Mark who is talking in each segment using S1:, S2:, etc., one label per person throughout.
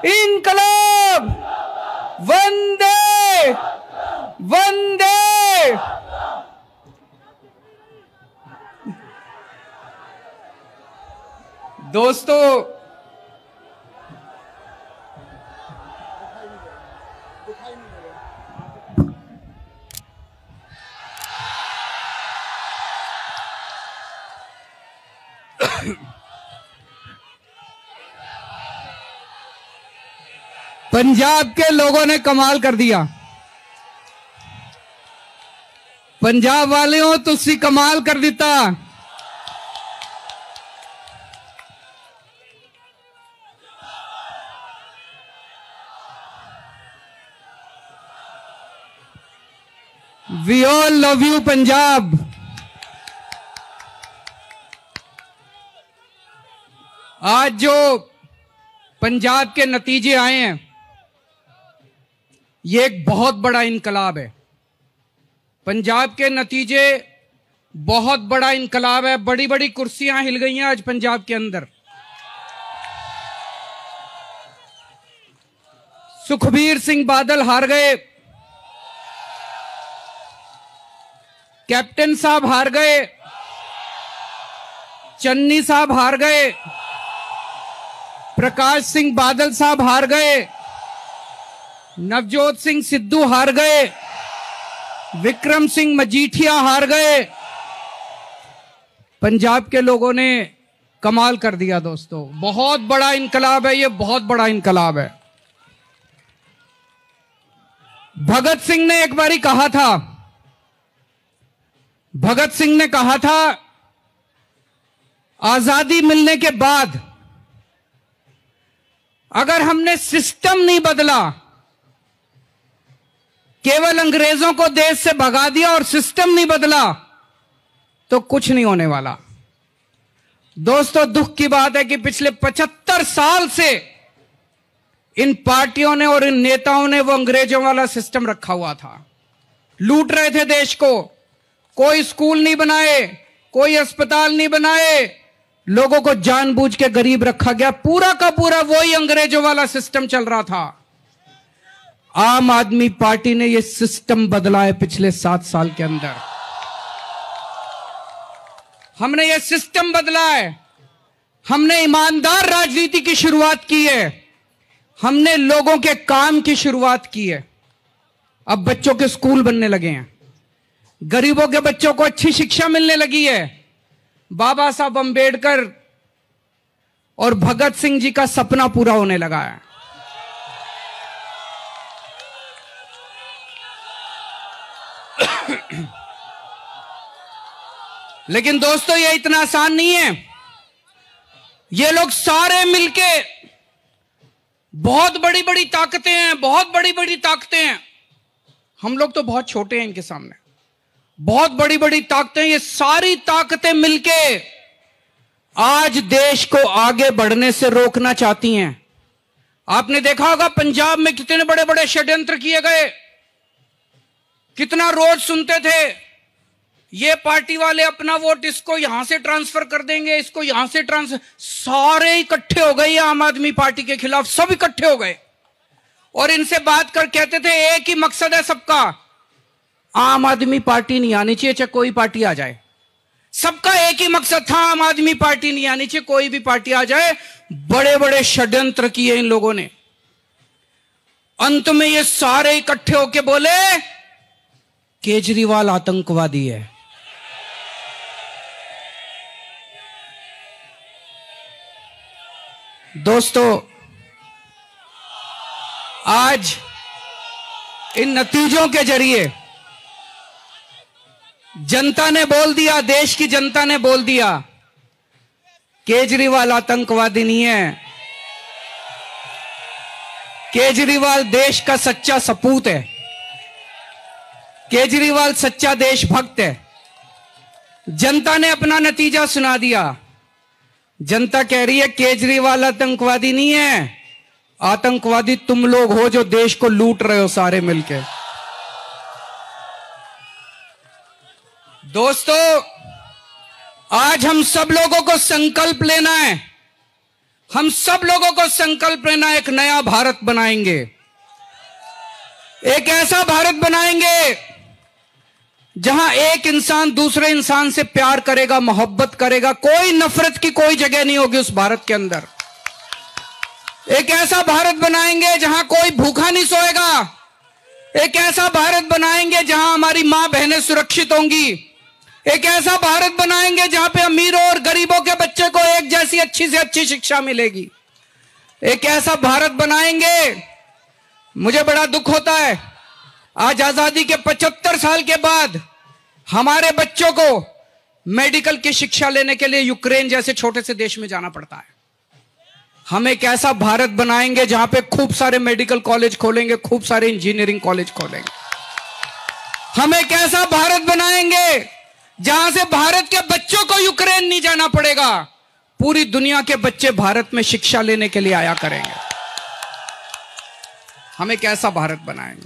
S1: इंकलाब, वंदे वंदे। दोस्तों, पंजाब के लोगों ने कमाल कर दिया। पंजाब वालियों, तुसी कमाल कर दिता। We all love you Punjab. आज जो पंजाब के नतीजे आए हैं, ये एक बहुत बड़ा इनकलाब है। पंजाब के नतीजे बहुत बड़ा इनकलाब है। बड़ी बड़ी कुर्सियां हिल गई हैं आज पंजाब के अंदर। सुखबीर सिंह बादल हार गए, कैप्टन साहब हार गए, चन्नी साहब हार गए, प्रकाश सिंह बादल साहब हार गए, नवजोत सिंह सिद्धू हार गए, विक्रम सिंह मजीठिया हार गए। पंजाब के लोगों ने कमाल कर दिया दोस्तों। बहुत बड़ा इनकलाब है ये, बहुत बड़ा इनकलाब है। भगत सिंह ने एक बारी कहा था, भगत सिंह ने कहा था, आजादी मिलने के बाद अगर हमने सिस्टम नहीं बदला, केवल अंग्रेजों को देश से भगा दिया और सिस्टम नहीं बदला, तो कुछ नहीं होने वाला। दोस्तों, दुख की बात है कि पिछले 75 साल से इन पार्टियों ने और इन नेताओं ने वो अंग्रेजों वाला सिस्टम रखा हुआ था। लूट रहे थे देश को। कोई स्कूल नहीं बनाए, कोई अस्पताल नहीं बनाए, लोगों को जानबूझ के गरीब रखा गया। पूरा का पूरा वही अंग्रेजों वाला सिस्टम चल रहा था। आम आदमी पार्टी ने यह सिस्टम बदला है पिछले 7 साल के अंदर। हमने यह सिस्टम बदला है। हमने ईमानदार राजनीति की शुरुआत की है। हमने लोगों के काम की शुरुआत की है। अब बच्चों के स्कूल बनने लगे हैं, गरीबों के बच्चों को अच्छी शिक्षा मिलने लगी है। बाबा साहब अंबेडकर और भगत सिंह जी का सपना पूरा होने लगा है। लेकिन दोस्तों, ये इतना आसान नहीं है। ये लोग सारे मिलके, बहुत बड़ी बड़ी ताकतें हैं, बहुत बड़ी बड़ी ताकतें हैं। हम लोग तो बहुत छोटे हैं इनके सामने। बहुत बड़ी बड़ी ताकतें, ये सारी ताकतें मिलके आज देश को आगे बढ़ने से रोकना चाहती हैं। आपने देखा होगा पंजाब में कितने बड़े बड़े षड्यंत्र किए गए। कितना रोज सुनते थे, ये पार्टी वाले अपना वोट इसको यहां से ट्रांसफर कर देंगे, इसको यहां से ट्रांसफर। सारे इकट्ठे हो गए आम आदमी पार्टी के खिलाफ, सब इकट्ठे हो गए और इनसे बात कर कहते थे एक ही मकसद है सबका, आम आदमी पार्टी नहीं आनी चाहिए, चाहे कोई पार्टी आ जाए। सबका एक ही मकसद था, आम आदमी पार्टी नहीं आनी चाहिए, कोई भी पार्टी आ जाए। बड़े बड़े षड्यंत्र किए इन लोगों ने। अंत में ये सारे इकट्ठे होके बोले केजरीवाल आतंकवादी है। दोस्तों, आज इन नतीजों के जरिए जनता ने बोल दिया, देश की जनता ने बोल दिया, केजरीवाल आतंकवादी नहीं है। केजरीवाल देश का सच्चा सपूत है। केजरीवाल सच्चा देशभक्त है। जनता ने अपना नतीजा सुना दिया। जनता कह रही है केजरीवाल आतंकवादी नहीं है, आतंकवादी तुम लोग हो जो देश को लूट रहे हो सारे मिलके। दोस्तों, आज हम सब लोगों को संकल्प लेना है। हम सब लोगों को संकल्प लेना, एक नया भारत बनाएंगे। एक ऐसा भारत बनाएंगे जहां एक इंसान दूसरे इंसान से प्यार करेगा, मोहब्बत करेगा, कोई नफरत की कोई जगह नहीं होगी उस भारत के अंदर। एक ऐसा भारत बनाएंगे जहां कोई भूखा नहीं सोएगा। एक ऐसा भारत बनाएंगे जहां हमारी मां बहनें सुरक्षित होंगी। एक ऐसा भारत बनाएंगे जहां पे अमीरों और गरीबों के बच्चे को एक जैसी अच्छी से अच्छी शिक्षा मिलेगी। एक ऐसा भारत बनाएंगे। मुझे बड़ा दुख होता है, आज आजादी के 75 साल के बाद हमारे बच्चों को मेडिकल की शिक्षा लेने के लिए यूक्रेन जैसे छोटे से देश में जाना पड़ता है। हम एक ऐसा भारत बनाएंगे जहां पे खूब सारे मेडिकल कॉलेज खोलेंगे, खूब सारे इंजीनियरिंग कॉलेज खोलेंगे। हम एक ऐसा भारत बनाएंगे जहां से भारत के बच्चों को यूक्रेन नहीं जाना पड़ेगा, पूरी दुनिया के बच्चे भारत में शिक्षा लेने के लिए आया करेंगे। हम एक ऐसा भारत बनाएंगे।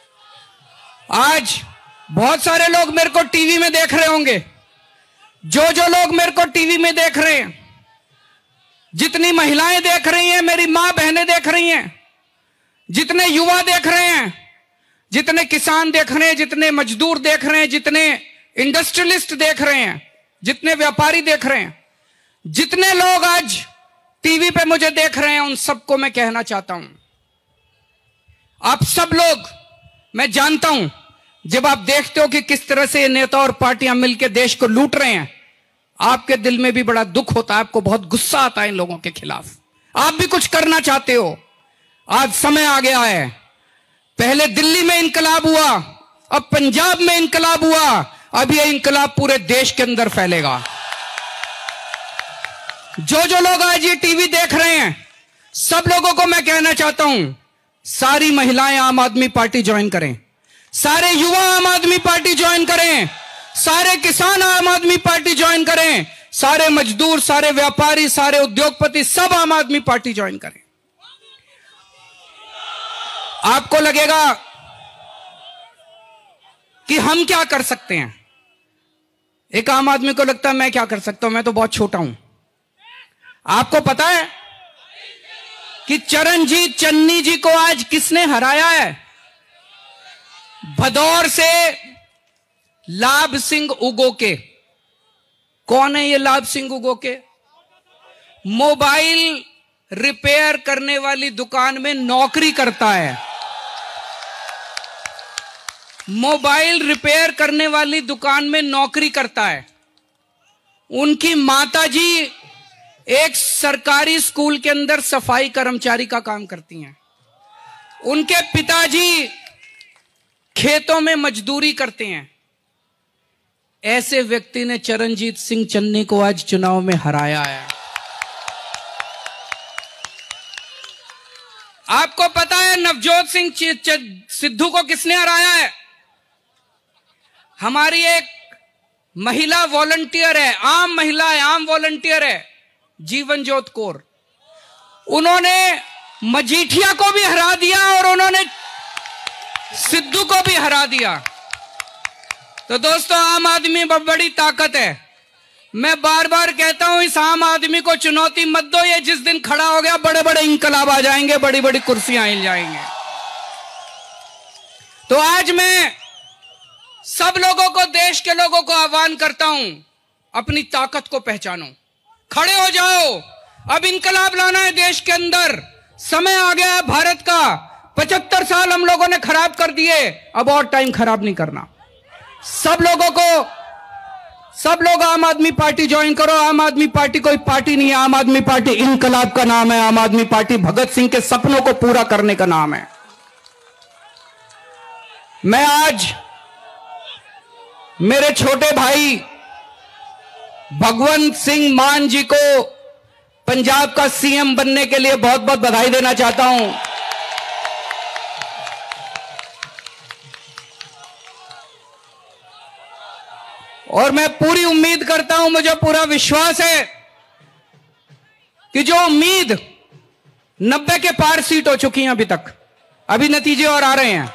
S1: आज बहुत सारे लोग मेरे को टीवी में देख रहे होंगे। जो लोग मेरे को टीवी में देख रहे हैं, जितनी महिलाएं देख रही हैं, मेरी मां बहनें देख रही हैं, जितने युवा देख रहे हैं, जितने किसान देख रहे हैं, जितने मजदूर देख रहे हैं, जितने इंडस्ट्रियलिस्ट देख रहे हैं, जितने व्यापारी देख रहे हैं, जितने लोग आज टीवी पे मुझे देख रहे हैं, उन सबको मैं कहना चाहता हूं, आप सब लोग, मैं जानता हूं जब आप देखते हो कि किस तरह से ये नेता और पार्टियां मिलकर देश को लूट रहे हैं, आपके दिल में भी बड़ा दुख होता है, आपको बहुत गुस्सा आता है इन लोगों के खिलाफ। आप भी कुछ करना चाहते हो। आज समय आ गया है। पहले दिल्ली में इंकलाब हुआ, अब पंजाब में इंकलाब हुआ, अब यह इंकलाब पूरे देश के अंदर फैलेगा। जो लोग आज ये टीवी देख रहे हैं, सब लोगों को मैं कहना चाहता हूं, सारी महिलाएं आम आदमी पार्टी ज्वाइन करें, सारे युवा आम आदमी पार्टी ज्वाइन करें, सारे किसान आम आदमी पार्टी ज्वाइन करें, सारे मजदूर, सारे व्यापारी, सारे उद्योगपति सब आम आदमी पार्टी ज्वाइन करें। आपको लगेगा कि हम क्या कर सकते हैं। एक आम आदमी को लगता है मैं क्या कर सकता हूं, मैं तो बहुत छोटा हूं। आपको पता है कि चरणजीत चन्नी जी को आज किसने हराया है? भदौर से लाभ सिंह उगोके। कौन है ये लाभ सिंह उगोके? मोबाइल रिपेयर करने वाली दुकान में नौकरी करता है। मोबाइल रिपेयर करने वाली दुकान में नौकरी करता है। उनकी माताजी एक सरकारी स्कूल के अंदर सफाई कर्मचारी का काम करती हैं। उनके पिताजी खेतों में मजदूरी करते हैं। ऐसे व्यक्ति ने चरणजीत सिंह चन्नी को आज चुनाव में हराया है। आपको पता है नवजोत सिंह सिद्धू को किसने हराया है? हमारी एक महिला वॉलंटियर है, आम महिला है, आम वॉलंटियर है, जीवनजोत कौर। उन्होंने मजीठिया को भी हरा दिया और उन्होंने सिद्धू को भी हरा दिया। तो दोस्तों, आम आदमी में बड़ी ताकत है। मैं बार बार कहता हूं, इस आम आदमी को चुनौती मत दो। ये जिस दिन खड़ा हो गया, बड़े बड़े इंकलाब आ जाएंगे, बड़ी बड़ी कुर्सियां हिल जाएंगे। तो आज मैं सब लोगों को, देश के लोगों को आह्वान करता हूं, अपनी ताकत को पहचानो, खड़े हो जाओ। अब इंकलाब लाना है देश के अंदर। समय आ गया है भारत का। 75 साल हम लोगों ने खराब कर दिए, अब और टाइम खराब नहीं करना। सब लोग आम आदमी पार्टी ज्वाइन करो। आम आदमी पार्टी कोई पार्टी नहीं है, आम आदमी पार्टी इंकलाब का नाम है। आम आदमी पार्टी भगत सिंह के सपनों को पूरा करने का नाम है। मैं आज मेरे छोटे भाई भगवंत सिंह मान जी को पंजाब का सीएम बनने के लिए बहुत बहुत बधाई देना चाहता हूं। और मैं पूरी उम्मीद करता हूं, मुझे पूरा विश्वास है कि जो उम्मीद 90 के पार सीट हो चुकी हैं अभी तक, अभी नतीजे और आ रहे हैं।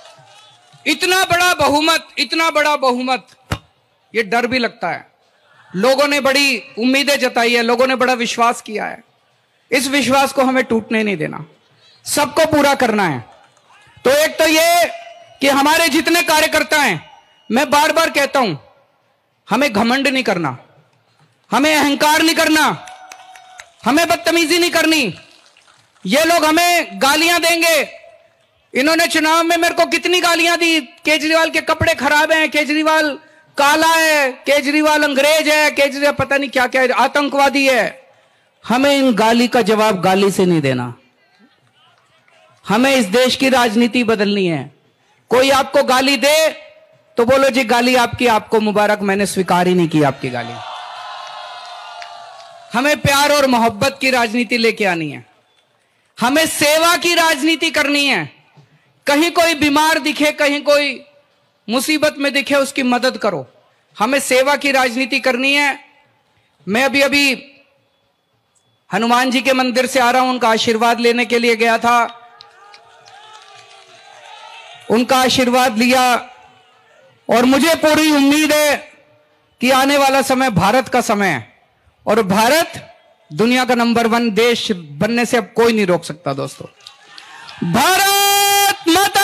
S1: इतना बड़ा बहुमत, ये डर भी लगता है। लोगों ने बड़ी उम्मीदें जताई है, लोगों ने बड़ा विश्वास किया है। इस विश्वास को हमें टूटने नहीं देना, सबको पूरा करना है। तो एक तो ये कि हमारे जितने कार्यकर्ता हैं, मैं बार बार कहता हूं, हमें घमंड नहीं करना, हमें अहंकार नहीं करना, हमें बदतमीजी नहीं करनी। ये लोग हमें गालियां देंगे। इन्होंने चुनाव में मेरे को कितनी गालियां दी, केजरीवाल के कपड़े खराब हैं, केजरीवाल काला है, केजरीवाल अंग्रेज है, केजरीवाल पता नहीं क्या क्या है, आतंकवादी है। हमें इन गाली का जवाब गाली से नहीं देना। हमें इस देश की राजनीति बदलनी है। कोई आपको गाली दे तो बोलो जी गाली आपकी, आपको मुबारक, मैंने स्वीकार ही नहीं की आपकी गाली। हमें प्यार और मोहब्बत की राजनीति लेके आनी है। हमें सेवा की राजनीति करनी है। कहीं कोई बीमार दिखे, कहीं कोई मुसीबत में दिखे, उसकी मदद करो। हमें सेवा की राजनीति करनी है। मैं अभी हनुमान जी के मंदिर से आ रहा हूं, उनका आशीर्वाद लेने के लिए गया था। उनका आशीर्वाद लिया और मुझे पूरी उम्मीद है कि आने वाला समय भारत का समय है और भारत दुनिया का नंबर 1 देश बनने से अब कोई नहीं रोक सकता। दोस्तों, भारत माता